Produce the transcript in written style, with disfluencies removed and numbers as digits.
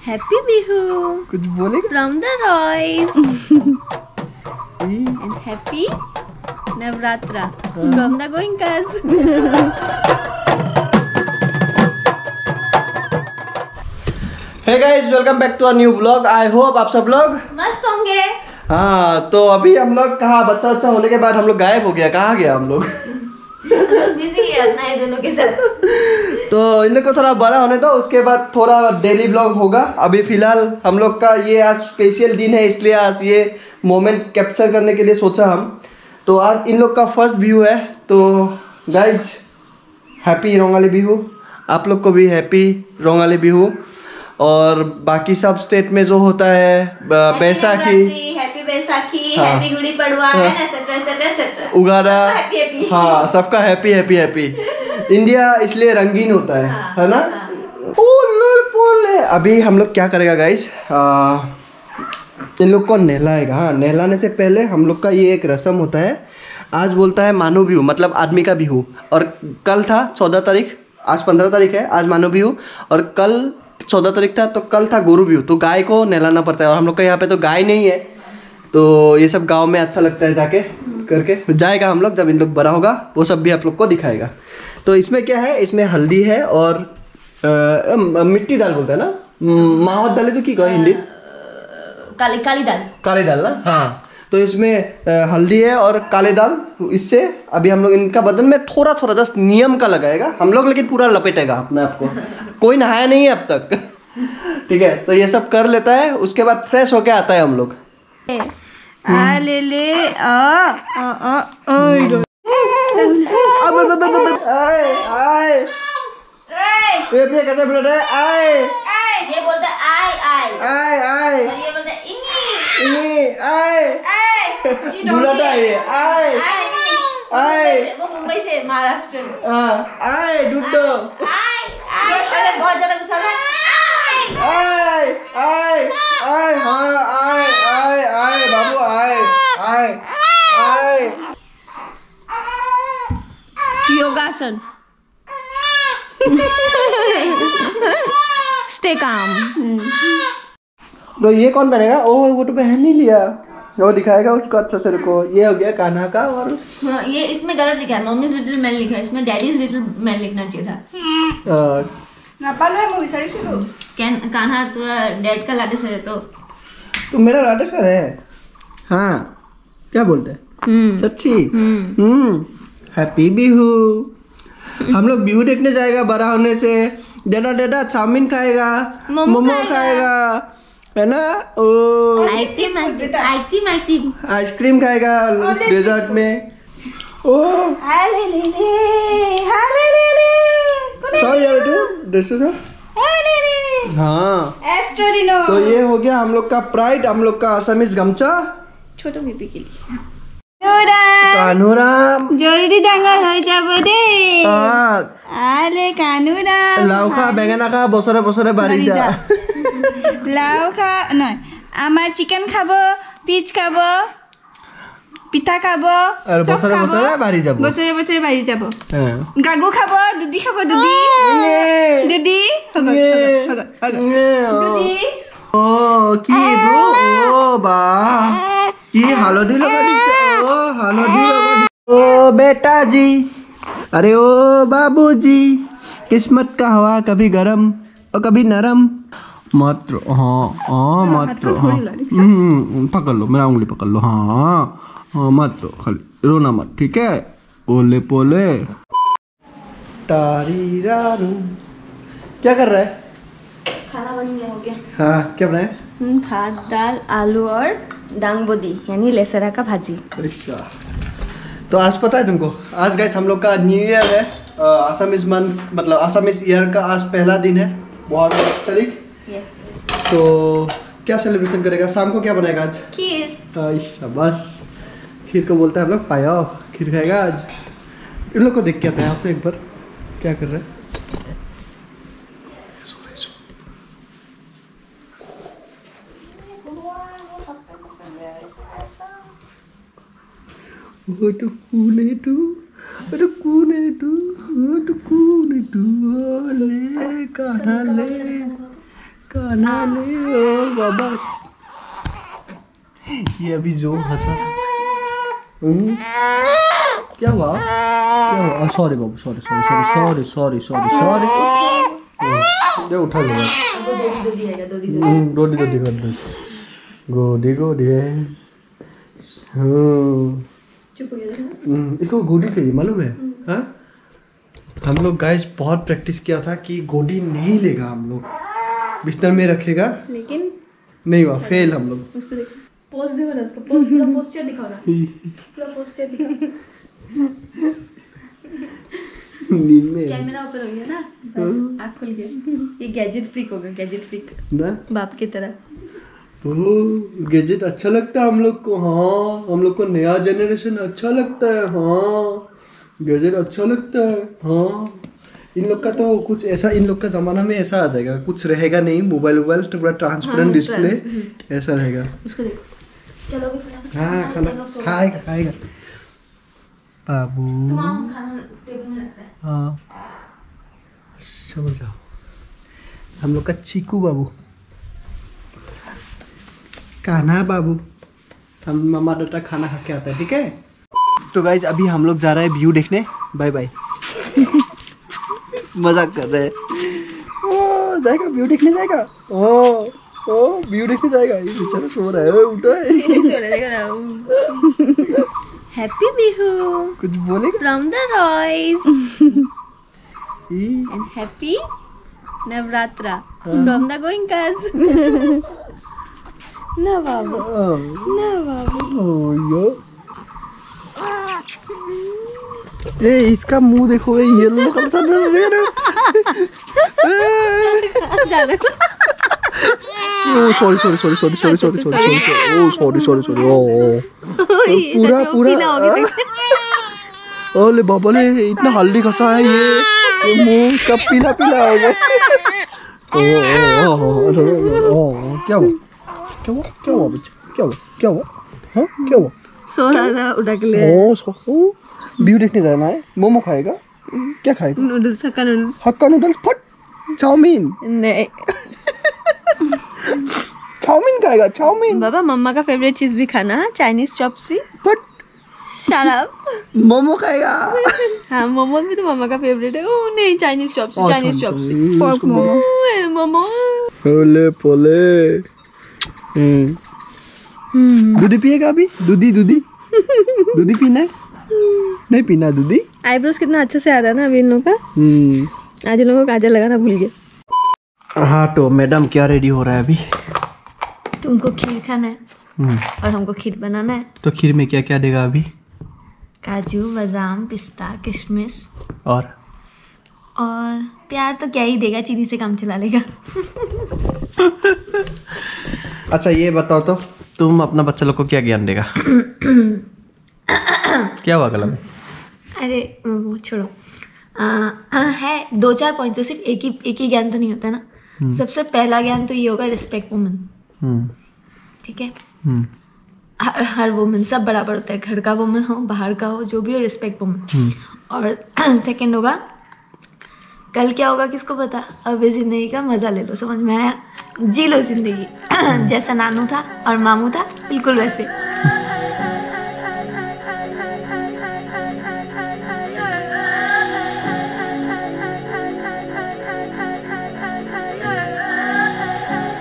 Happy Bihu. कुछ बोलेगा? From the Royce. And happy Navratra from the Goenkas. Hey guys, welcome back to a new vlog. I hope आप सब लोग मस्त होंगे। हाँ, तो अभी हम लोग कहाँ बच्चा होने के बाद हम लोग गायब हो गया। कहाँ गया हम लोग? बिजी है अपना ये दोनों के साथ। तो इन लोग को थोड़ा बड़ा होने दो, उसके बाद थोड़ा डेली ब्लॉग होगा। अभी फिलहाल हम लोग का ये आज स्पेशल दिन है, इसलिए आज ये मोमेंट कैप्चर करने के लिए सोचा हम। तो आज इन लोग का फर्स्ट व्यू है। तो गाइज हैप्पी रोंगाली बिहू, आप लोग को भी हैप्पी रोंगाली बिहू। और बाकी सब स्टेट में जो होता है बैसाखी, हैप्पी बैसाखी, हाँ, हैप्पी गुड़ी पड़वा, है ना, एटसेट्रा उगाड़ा, हाँ, सबका हैप्पी हैप्पी हैप्पी। इंडिया इसलिए रंगीन होता है, हाँ, है ना। हाँ। अभी हम लोग क्या करेगा गाइस, इन लोग को नहलाएगा। हाँ, नहलाने से पहले हम लोग का ये एक रस्म होता है। आज बोलता है मानव बिहू, मतलब आदमी का बिहू। और कल था 14 तारीख, आज 15 तारीख है, आज मानव बिहू। और कल 14 तारीख था, तो कल था गोरू बिहू। तो गाय को नहलाना पड़ता है। और हम लोग का यहाँ पे तो गाय नहीं है, तो ये सब गांव में अच्छा लगता है जाके करके। जाएगा हम लोग, जब इन लोग बड़ा होगा वो सब भी आप लोग को दिखाएगा। तो इसमें क्या है, इसमें हल्दी है और मिट्टी दाल बोलते हैं ना, माहौत दाल है जो की कहो हिंदी, काली दाल, काली दाल ना। हाँ, तो इसमें हल्दी है और काले दाल। इससे अभी हम लोग इनका बदन में थोड़ा थोड़ा जस्ट नियम का लगाएगा हम लोग, लेकिन पूरा लपेटेगा अपने आप को। कोई नहाया नहीं है अब तक, ठीक है। तो ये सब कर लेता है, उसके बाद फ्रेश होके आता है हम लोग। ये बोलता है आई, और ये बोलता है वो मुंबई से, महाराष्ट्र में। डुड्डो, अगर बहुत ज्यादा गुस्सा है, बाबू योगासन। Stay calm. तो ये कौन पहनेगा? ओह, वो तो पहन नहीं लिया, वो दिखाएगा उसको अच्छा से। रुको, ये हो गया कान्हा का। और हाँ, ये इसमें गलत लिखा है, मम्मीज लिटिल मैन लिखा है, इसमें डैडीज लिटिल मैन लिखना चाहिए था। कान्हा थोड़ा डैड का लाटे सर है, तो मेरा लाटे सर है। हाँ, क्या बोलते हैं, सच्ची। हैप्पी बिहू। हम लोग बिहू देखने जाएगा बड़ा होने से। डेडा चाउमीन खाएगा, मोमो खाएगा, है ना। ओ, आइसक्रीम खाएगा डेजर्ट में। ओ हाँ, तो ये हो गया हम लोग का प्राइड, हम लोग का असमीज गमछा छोटे बेबी के लिए। कान्हूराम जल्दी डांगर हो जाबो दे। आले कान्हूराम, लाउ खा, बेঙেনা खा, বছরে বছরে বাড়ি যা। লাউ খা নয়, আমার চিকেন খাবো, পিচ খাবো, পিঠা খাবো, আর বছরে বছরে বাড়ি যাব, বছরে বছরে বাড়ি যাব। হ্যাঁ, গাগু খাবো, দুধি খাবো, দুধি দুধি দুধি। ও কি ব্রো, ও বা কি হালধি লগা দিছে। ও হালধি লগা, ও बेटा जी, अरे ओ बाबूजी, किस्मत का हवा कभी गरम और कभी नरम। मात्र हाँ मात्र हाँ, पकड़ लो, मेरा उंगली पकड़ लो। हाँ मात्र, खाली रोना मत, ठीक है। ओले पोले तारी रारू। क्या कर रहा है? खाना बन गया, हो गया। हाँ, क्या बनाया? भात, दाल, आलू और डांगबोदी यानी लेसरा का भाजी। तो आज पता है तुमको, आज गाइस हम लोग का न्यू ईयर है। असमीज मंथ, मतलब असमीज ईयर का आज पहला दिन है, बहुत तारीख। यस। तो क्या सेलिब्रेशन करेगा? शाम को क्या बनाएगा आज? खीर। शाबाश, खीर को बोलते हैं हम लोग पाया। खीर खाएगा आज। इन लोग को देख के आते हैं आप तो एक बार, क्या कर रहे हैं। बना ले ओ बाबा। ये अभी जो हंसा। क्या हुआ? क्या हुआ? सॉरी बाबू, sorry sorry sorry sorry sorry sorry sorry. ये उठा लो। गोदी गोदी कर दो। गोदी गोदी है। इसको गोदी चाहिए मालूम है? हाँ, हम लोग गाइस बहुत प्रैक्टिस किया था कि गोदी नहीं लेगा हम लोग, बिस्तर में रखेगा, लेकिन नहीं हुआ, फेल हम लोग। उसको देखो, पोज देखो ना, उसका पोज, पूरा पोस्चर दिखाओ ना, पूरा पोस्चर दिखाओ। नींद में कैमरा ऊपर हो गया ना, बस आँख खुल गई। ये गैजेट फ्रीक हो गया, गैजेट फ्रीक ना, बाप की तरह। गैजेट अच्छा लगता है हम लोग को। हाँ, हम लोग को नया जनरेशन अच्छा लगता है। हाँ, गैजेट अच्छा लगता है। हाँ, इन लोग का तो कुछ ऐसा, इन लोग का जमाना में ऐसा आ जाएगा, कुछ रहेगा नहीं, मोबाइल वोबाइल तो पूरा ट्रांसपेरेंट डिस्प्ले ऐसा रहेगा। उसको देखो, चलो अभी फटाफट। हाँ, खाना खाएगा खाएगा बाबू। खाना टेबल में रखता है। हाँ, समझ जाओ, हम लोग का चीकू बाबू, कान्हा बाबू। हम मामा डोटा खाना खा के आता है, ठीक है। तो गाइज अभी हम लोग जा रहे हैं व्यू देखने। Bye bye. मजाक कर रहे हैं। ओ जाएगा, व्यू देखने जाएगा। ओ व्यू देखने जाएगा। ये बेचारा सो रहा है, उठो। हैप्पी बिहू, कुछ बोलेगा फ्रॉम द रॉयस ई and happy Navratra from the Goenkas. ना बाबू, ना बाबू। यो ए, इसका मुंह देखो, ये येलो कलर का sorry sorry sorry sorry sorry sorry sorry ओ सॉरी सॉरी सॉरी ओ पूरा पूरा। ओले बाबा ने इतना हल्दी घसा है, ये मुंह कब पीला पीला हो गया। ओ क्या हुआ? क्या हुआ? क्या हुआ बच्चा? क्या हुआ? क्या हुआ? हाँ, क्या हुआ? सो रहा था, उठा के ले। व्यू देखने जाना है। मोमो खाएगा? क्या खाएगा? Noodles, hakka noodles. Hakka noodles? फट। चाउमीन? नहीं, चाउमीन खाएगा, चाउमीन। बाबा मम्मा का फेवरेट चीज भी खाना, चाइनीज चॉप्स भी। फट। शराब। मोमो खाएगा। हाँ, मोमो भी तो मम्मा का फेवरेट है। ओ नहीं, Chinese chops, Chinese chops, pork momo, momo. ओले पोले। दूधी पिएगा अभी? दूधी दूधी दूधी पीना है? नहीं पीना दूधी? आईब्रोज कितना अच्छे से आ रहा है ना अभी इन लोगों का। आज इन लोगों को काजल लगाना भूल गए। हाँ, तो मैडम क्या रेडी हो रहा है अभी? तुमको खीर खाना है और हमको खीर बनाना है। तो खीर में क्या क्या देगा अभी? काजू, बादाम, पिस्ता, किशमिश और प्यार तो क्या ही देगा, चीनी से काम चला लेगा। अच्छा ये बताओ तो, तुम अपना बच्चा लोग को क्या ज्ञान देगा? क्या हुआ गला में? अरे वो छोड़ो। है 2-4 पॉइंट से, सिर्फ एक ही ज्ञान तो नहीं होता ना। सबसे पहला ज्ञान तो ये होगा, रिस्पेक्ट वुमन। ठीक है, हर वुमन सब बराबर होता है, घर का वुमन हो, बाहर का हो, जो भी हो, रिस्पेक्ट वुमन। और सेकंड होगा, कल क्या होगा किसको पता, अब इस जिंदगी का मजा ले लो, समझ में आया? जी लो जिंदगी। जैसा नानू था और मामू था, बिल्कुल वैसे।